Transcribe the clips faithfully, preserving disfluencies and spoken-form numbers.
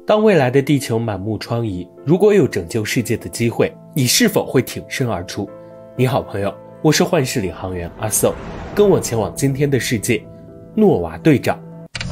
当未来的地球满目疮痍，如果有拯救世界的机会，你是否会挺身而出？你好朋友，我是幻视领航员阿 So， 跟我前往今天的世界，诺瓦队长。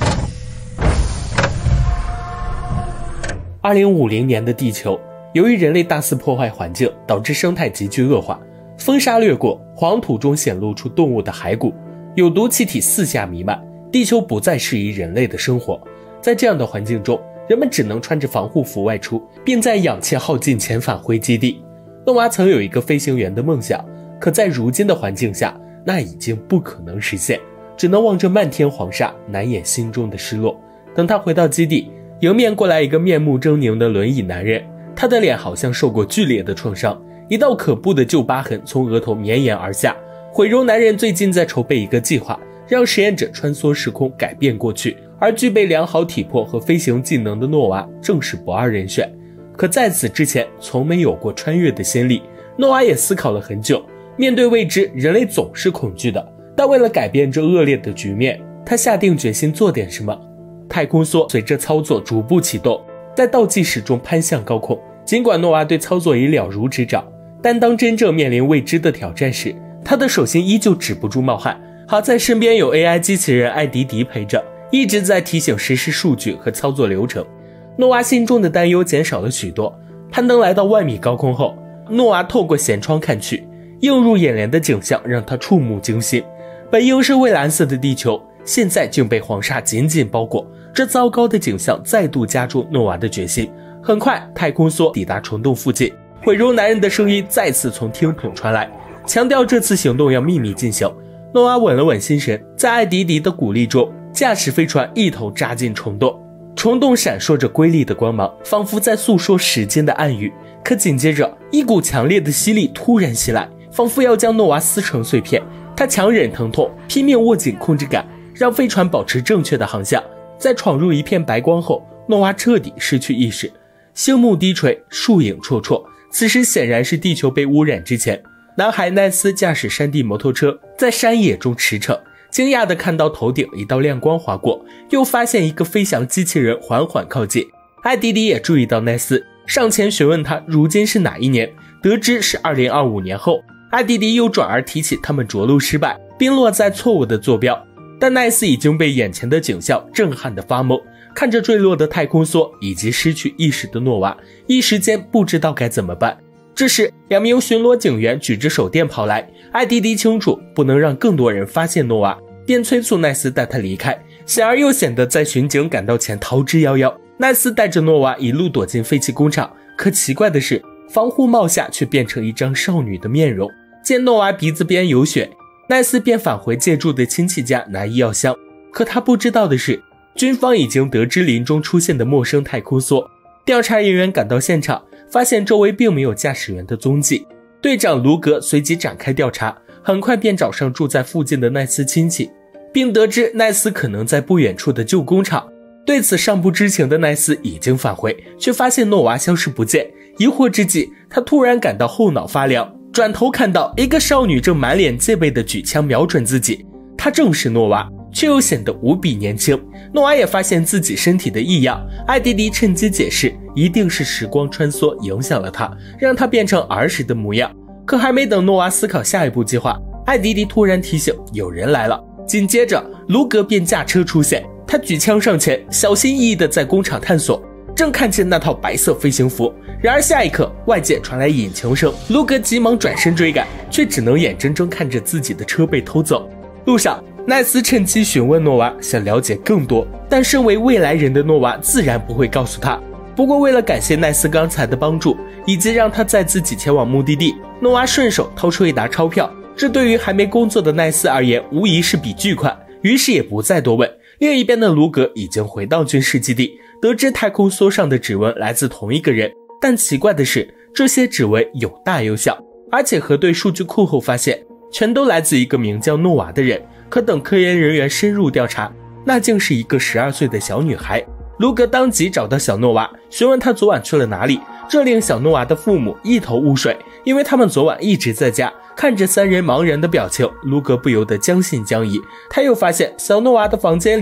二零五零年的地球，由于人类大肆破坏环境，导致生态急剧恶化，风沙掠过，黄土中显露出动物的骸骨，有毒气体四下弥漫，地球不再适宜人类的生活。在这样的环境中，人们只能穿着防护服外出，并在氧气耗尽前返回基地。诺娃曾有一个飞行员的梦想，可在如今的环境下，那已经不可能实现，只能望着漫天黄沙，难掩心中的失落。等他回到基地，迎面过来一个面目狰狞的轮椅男人，他的脸好像受过剧烈的创伤，一道可怖的旧疤痕从额头绵延而下。毁容男人最近在筹备一个计划，让实验者穿梭时空改变过去，而具备良好体魄和飞行技能的诺娃正是不二人选。可在此之前从没有过穿越的先例，诺娃也思考了很久。面对未知，人类总是恐惧的，但为了改变这恶劣的局面，他下定决心做点什么。太空梭随着操作逐步启动，在倒计时中攀向高空。尽管诺娃对操作已了如指掌，但当真正面临未知的挑战时，他的手心依旧止不住冒汗。好在身边有 A I 机器人艾迪迪陪着，一直在提醒实时数据和操作流程。诺娃心中的担忧减少了许多。攀登来到万米高空后，诺娃透过舷窗看去，映入眼帘的景象让他触目惊心。本应是蔚蓝色的地球，现在竟被黄沙紧紧包裹。这糟糕的景象再度加重诺娃的决心。很快，太空梭抵达虫洞附近，毁容男人的声音再次从听筒传来，强调这次行动要秘密进行。诺娃稳了稳心神，在艾迪迪的鼓励中，驾驶飞船一头扎进虫洞。虫洞闪烁着瑰丽的光芒，仿佛在诉说时间的暗语。可紧接着，一股强烈的吸力突然袭来，仿佛要将诺娃撕成碎片。他强忍疼痛，拼命握紧控制杆，让飞船保持正确的航向。在闯入一片白光后，诺娃彻底失去意识，星幕低垂，树影绰绰。此时显然是地球被污染之前。男孩奈斯驾驶山地摩托车在山野中驰骋，惊讶地看到头顶一道亮光划过，又发现一个飞翔机器人缓缓靠近。艾迪迪也注意到奈斯，上前询问他如今是哪一年，得知是二零二五年后。艾迪迪又转而提起他们着陆失败，并落在错误的坐标。但奈斯已经被眼前的景象震撼得发懵，看着坠落的太空梭以及失去意识的诺娃，一时间不知道该怎么办。这时，两名巡逻警员举着手电跑来，艾迪迪清楚不能让更多人发现诺娃，便催促奈斯带他离开，显而又显得在巡警赶到前逃之夭夭。奈斯带着诺娃一路躲进废弃工厂，可奇怪的是，防护帽下却变成一张少女的面容。见诺娃鼻子边有血，奈斯便返回借住的亲戚家拿医药箱。可他不知道的是，军方已经得知林中出现的陌生太空梭。调查人员赶到现场，发现周围并没有驾驶员的踪迹。队长卢格随即展开调查，很快便找上住在附近的奈斯亲戚，并得知奈斯可能在不远处的旧工厂。对此尚不知情的奈斯已经返回，却发现诺娃消失不见。疑惑之际，他突然感到后脑发凉，转头看到一个少女正满脸戒备地举枪瞄准自己。她正是诺娃，却又显得无比年轻。诺娃也发现自己身体的异样，艾迪迪趁机解释，一定是时光穿梭影响了他，让他变成儿时的模样。可还没等诺娃思考下一步计划，艾迪迪突然提醒有人来了。紧接着，卢格便驾车出现，他举枪上前，小心翼翼地在工厂探索，正看见那套白色飞行服。然而下一刻，外界传来引擎声，卢格急忙转身追赶，却只能眼睁睁看着自己的车被偷走。路上，奈斯趁机询问诺娃，想了解更多，但身为未来人的诺娃自然不会告诉他。不过为了感谢奈斯刚才的帮助，以及让他载自己前往目的地，诺娃顺手掏出一沓钞票，这对于还没工作的奈斯而言无疑是笔巨款，于是也不再多问。另一边的卢格已经回到军事基地，得知太空梭上的指纹来自同一个人，但奇怪的是，这些指纹有大有小，而且核对数据库后发现全都来自一个名叫诺娃的人。可等科研人员深入调查，那竟是一个十二岁的小女孩。卢格当即找到小诺娃，询问她昨晚去了哪里，这令小诺娃的父母一头雾水，因为他们昨晚一直在家。看着三人茫然的表情，卢格不由得将信将疑。他又发现小诺娃的房间里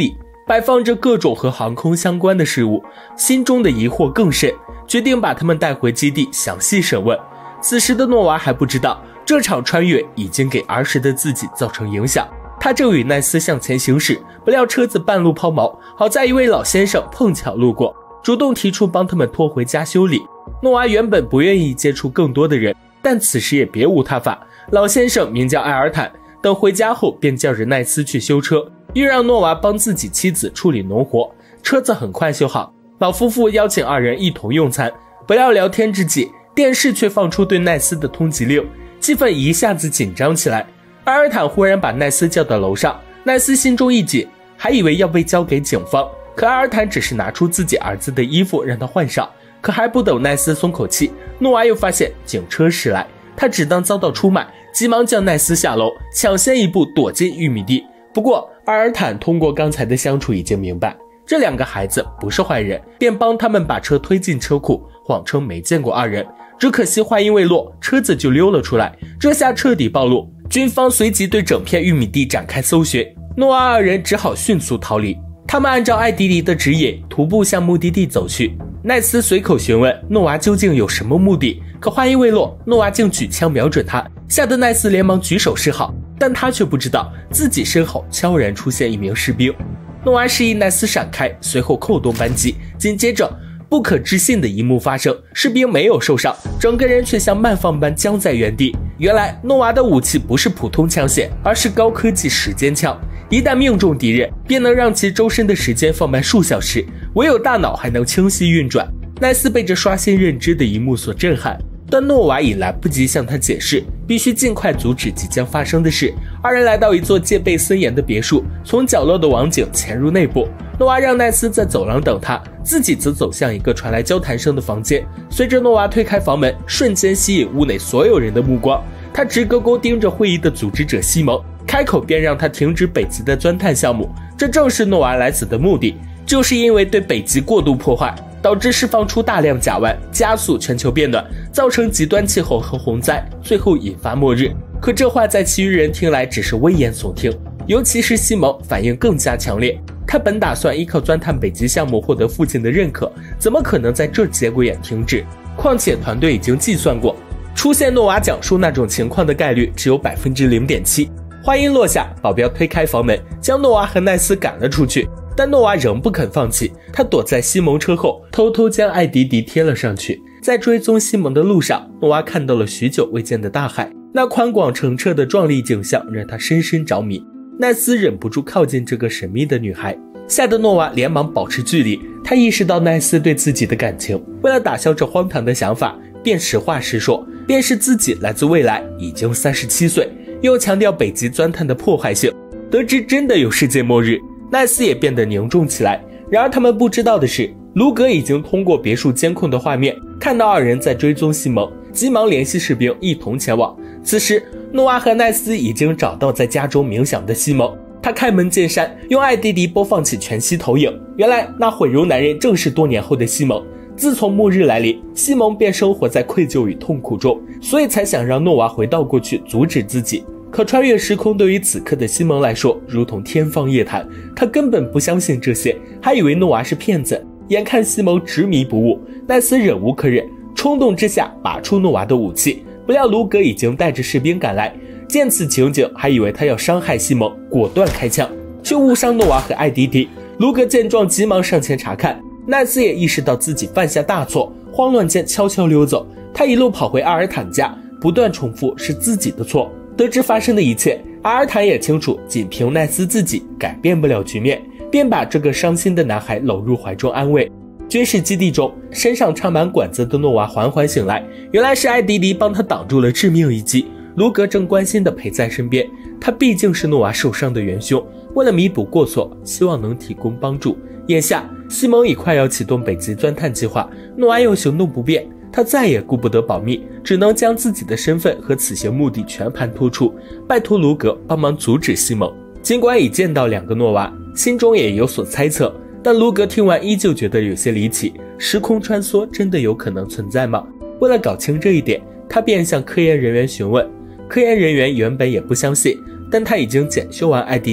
摆放着各种和航空相关的事物，心中的疑惑更甚，决定把他们带回基地详细审问。此时的诺娃还不知道，这场穿越已经给儿时的自己造成影响。他正与奈斯向前行驶，不料车子半路抛锚，好在一位老先生碰巧路过，主动提出帮他们拖回家修理。诺娃原本不愿意接触更多的人，但此时也别无他法。老先生名叫艾尔坦，等回家后便叫着奈斯去修车，又让诺娃帮自己妻子处理农活。车子很快修好，老夫妇邀请二人一同用餐。不料聊天之际，电视却放出对奈斯的通缉令，气氛一下子紧张起来。艾尔坦忽然把奈斯叫到楼上，奈斯心中一紧，还以为要被交给警方，可艾尔坦只是拿出自己儿子的衣服让他换上。可还不等奈斯松口气，诺娃又发现警车驶来，他只当遭到出卖，急忙叫奈斯下楼，抢先一步躲进玉米地。不过艾尔坦通过刚才的相处已经明白，这两个孩子不是坏人，便帮他们把车推进车库，谎称没见过二人。只可惜话音未落，车子就溜了出来，这下彻底暴露。军方随即对整片玉米地展开搜寻，诺娃二人只好迅速逃离。他们按照艾迪迪的指引，徒步向目的地走去。奈斯随口询问诺娃究竟有什么目的，可话音未落，诺娃竟举枪瞄准他，吓得奈斯连忙举手示好，但他却不知道自己身后悄然出现一名士兵。诺娃示意奈斯闪开，随后扣动扳机，紧接着不可置信的一幕发生，士兵没有受伤，整个人却像慢放般僵在原地。原来诺娃的武器不是普通枪械，而是高科技时间枪，一旦命中敌人，便能让其周身的时间放慢数小时，唯有大脑还能清晰运转。奈斯被这刷新认知的一幕所震撼，但诺娃已来不及向他解释，必须尽快阻止即将发生的事。二人来到一座戒备森严的别墅，从角落的网井潜入内部。诺娃让奈斯在走廊等他，自己则走向一个传来交谈声的房间。随着诺娃推开房门，瞬间吸引屋内所有人的目光。他直勾勾盯着会议的组织者西蒙，开口便让他停止北极的钻探项目。这正是诺娃来此的目的，就是因为对北极过度破坏，导致释放出大量甲烷，加速全球变暖，造成极端气候和洪灾，最后引发末日。可这话在其余人听来只是危言耸听，尤其是西蒙反应更加强烈。他本打算依靠钻探北极项目获得父亲的认可，怎么可能在这节骨眼停止？况且团队已经计算过，出现诺娃讲述那种情况的概率只有 百分之零点七。 话音落下，保镖推开房门，将诺娃和奈斯赶了出去。但诺娃仍不肯放弃，他躲在西蒙车后，偷偷将艾迪迪贴了上去。在追踪西蒙的路上，诺娃看到了许久未见的大海，那宽广澄澈的壮丽景象让他深深着迷。奈斯忍不住靠近这个神秘的女孩，吓得诺娃连忙保持距离。他意识到奈斯对自己的感情，为了打消这荒唐的想法，便实话实说，便是自己来自未来，已经三十七岁，又强调北极钻探的破坏性。得知真的有世界末日，奈斯也变得凝重起来。然而他们不知道的是，卢格已经通过别墅监控的画面看到二人在追踪西蒙，急忙联系士兵一同前往。此时诺娃和奈斯已经找到在家中冥想的西蒙，他开门见山，用艾迪迪播放起全息投影。原来那毁容男人正是多年后的西蒙。自从末日来临，西蒙便生活在愧疚与痛苦中，所以才想让诺娃回到过去阻止自己。可穿越时空对于此刻的西蒙来说如同天方夜谭，他根本不相信这些，还以为诺娃是骗子。眼看西蒙执迷不悟，奈斯忍无可忍，冲动之下拔出诺娃的武器。不料卢格已经带着士兵赶来，见此情景，还以为他要伤害西蒙，果断开枪，却误伤诺娃和艾迪迪。卢格见状急忙上前查看，奈斯也意识到自己犯下大错，慌乱间悄悄溜走。他一路跑回阿尔坦家，不断重复是自己的错。得知发生的一切，阿尔坦也清楚仅凭奈斯自己改变不了局面，便把这个伤心的男孩搂入怀中安慰。军事基地中，身上插满管子的诺娃缓缓醒来，原来是艾迪迪帮他挡住了致命一击。卢格正关心地陪在身边，他毕竟是诺娃受伤的元凶，为了弥补过错，希望能提供帮助。眼下西蒙已快要启动北极钻探计划，诺娃又行动不便，他再也顾不得保密，只能将自己的身份和此行目的全盘托出，拜托卢格帮忙阻止西蒙。尽管已见到两个诺娃，心中也有所猜测，但卢格听完依旧觉得有些离奇，时空穿梭真的有可能存在吗？为了搞清这一点，他便向科研人员询问。科研人员原本也不相信，但他已经检修完艾迪迪，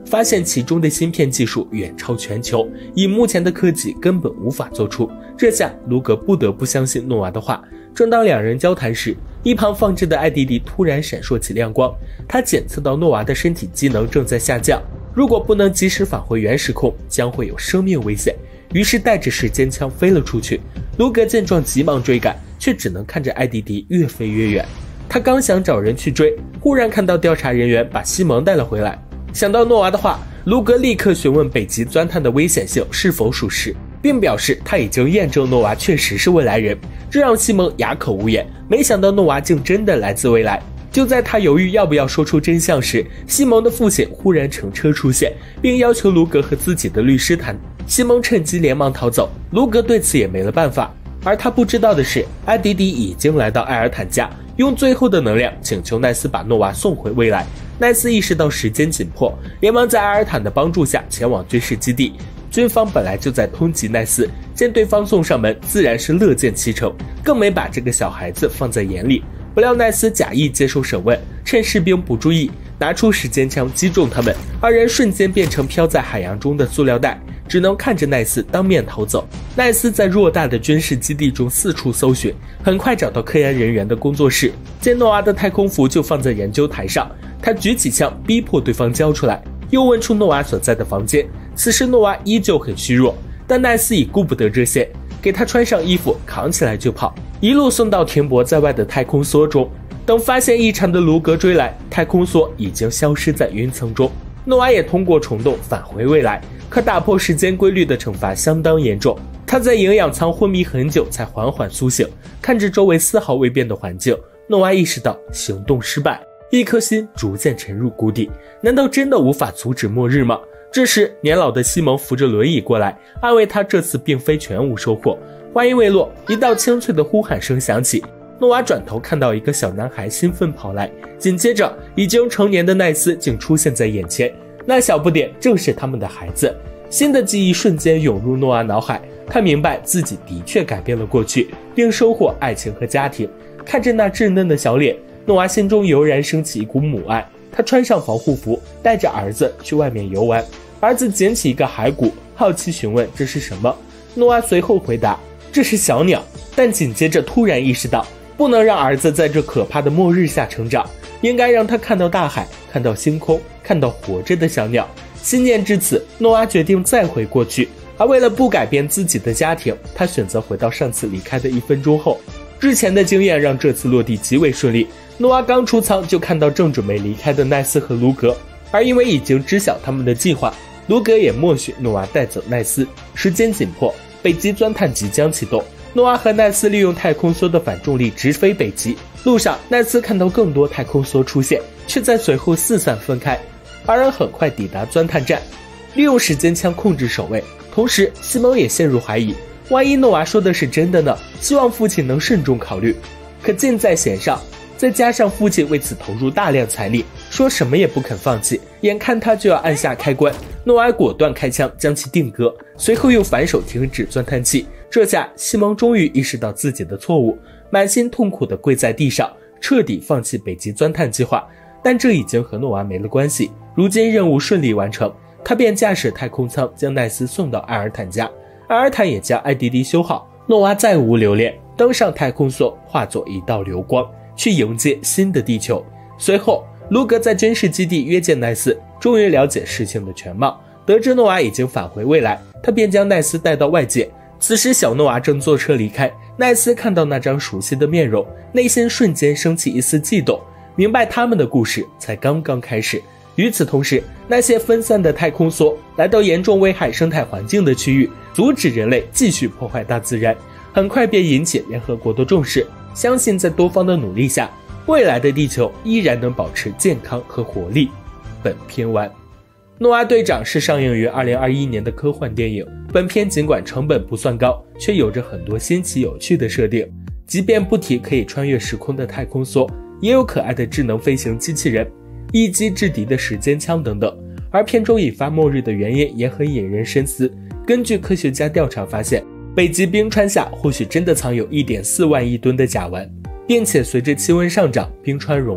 发现其中的芯片技术远超全球，以目前的科技根本无法做出。这下卢格不得不相信诺娃的话。正当两人交谈时，一旁放置的艾迪迪突然闪烁起亮光，他检测到诺娃的身体机能正在下降，如果不能及时返回原时空，将会有生命危险。于是带着时间枪飞了出去。卢格见状急忙追赶，却只能看着艾迪迪越飞越远。他刚想找人去追，忽然看到调查人员把西蒙带了回来。想到诺娃的话，卢格立刻询问北极钻探的危险性是否属实，并表示他已经验证诺娃确实是未来人，这让西蒙哑口无言。没想到诺娃竟真的来自未来。就在他犹豫要不要说出真相时，西蒙的父亲忽然乘车出现，并要求卢格和自己的律师谈。西蒙趁机连忙逃走，卢格对此也没了办法。而他不知道的是，艾迪迪已经来到艾尔坦家，用最后的能量请求奈斯把诺娃送回未来。奈斯意识到时间紧迫，连忙在艾尔坦的帮助下前往军事基地。军方本来就在通缉奈斯，见对方送上门，自然是乐见其成，更没把这个小孩子放在眼里。不料奈斯假意接受审问，趁士兵不注意，拿出时间枪击中他们，二人瞬间变成飘在海洋中的塑料袋，只能看着奈斯当面逃走。奈斯在偌大的军事基地中四处搜寻，很快找到科研人员的工作室，见诺娃的太空服就放在研究台上，他举起枪逼迫对方交出来，又问出诺娃所在的房间。此时诺娃依旧很虚弱，但奈斯已顾不得这些，给他穿上衣服扛起来就跑，一路送到停泊在外的太空梭中。等发现异常的卢格追来，太空梭已经消失在云层中。诺娃也通过虫洞返回未来，可打破时间规律的惩罚相当严重，他在营养舱昏迷很久才缓缓苏醒。看着周围丝毫未变的环境，诺娃意识到行动失败，一颗心逐渐沉入谷底。难道真的无法阻止末日吗？这时年老的西蒙扶着轮椅过来，安慰他这次并非全无收获。话音未落，一道清脆的呼喊声响起，诺娃转头看到一个小男孩兴奋跑来，紧接着已经成年的奈斯竟出现在眼前，那小不点正是他们的孩子。新的记忆瞬间涌入诺娃脑海，他明白自己的确改变了过去，并收获爱情和家庭。看着那稚嫩的小脸，诺娃心中油然升起一股母爱。他穿上防护服，带着儿子去外面游玩。儿子捡起一个骸骨，好奇询问这是什么。诺娃随后回答这是小鸟，但紧接着突然意识到不能让儿子在这可怕的末日下成长，应该让他看到大海，看到星空，看到活着的小鸟。心念至此，诺娃决定再回过去，而为了不改变自己的家庭，他选择回到上次离开的一分钟后。之前的经验让这次落地极为顺利，诺娃刚出舱就看到正准备离开的奈斯和卢格，而因为已经知晓他们的计划，卢格也默许诺娃带走奈斯。时间紧迫，北极钻探即将启动，诺娃和奈斯利用太空梭的反重力直飞北极。路上，奈斯看到更多太空梭出现，却在随后四散分开。二人很快抵达钻探站，利用时间枪控制守卫。同时，西蒙也陷入怀疑，万一诺娃说的是真的呢？希望父亲能慎重考虑。可箭在弦上，再加上父亲为此投入大量财力，说什么也不肯放弃，眼看他就要按下开关，诺娃果断开枪将其定格，随后又反手停止钻探器。这下西蒙终于意识到自己的错误，满心痛苦地跪在地上，彻底放弃北极钻探计划。但这已经和诺娃没了关系，如今任务顺利完成，他便驾驶太空舱将奈斯送到艾尔坦家，艾尔坦也将艾迪迪修好。诺娃再无留恋，登上太空梭，化作一道流光，去迎接新的地球。随后卢格在军事基地约见奈斯，终于了解事情的全貌。得知诺娃已经返回未来，他便将奈斯带到外界。此时小诺娃正坐车离开，奈斯看到那张熟悉的面容，内心瞬间升起一丝悸动，明白他们的故事才刚刚开始。与此同时，那些分散的太空梭来到严重危害生态环境的区域，阻止人类继续破坏大自然，很快便引起联合国的重视。相信在多方的努力下，未来的地球依然能保持健康和活力。本片完。诺娃队长是上映于二零二一年的科幻电影，本片尽管成本不算高，却有着很多新奇有趣的设定。即便不提可以穿越时空的太空梭，也有可爱的智能飞行机器人，一击制敌的时间枪等等。而片中引发末日的原因也很引人深思。根据科学家调查发现，北极冰川下或许真的藏有 一点四万亿吨的甲烷，并且随着气温上涨，冰川融化，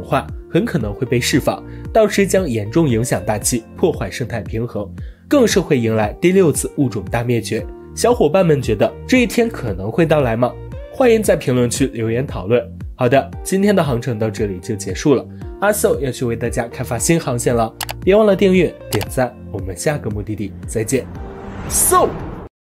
很可能会被释放，到时将严重影响大气，破坏生态平衡，更是会迎来第六次物种大灭绝。小伙伴们觉得这一天可能会到来吗？欢迎在评论区留言讨论。好的，今天的航程到这里就结束了，阿寿要去为大家开发新航线了，别忘了订阅点赞，我们下个目的地再见。So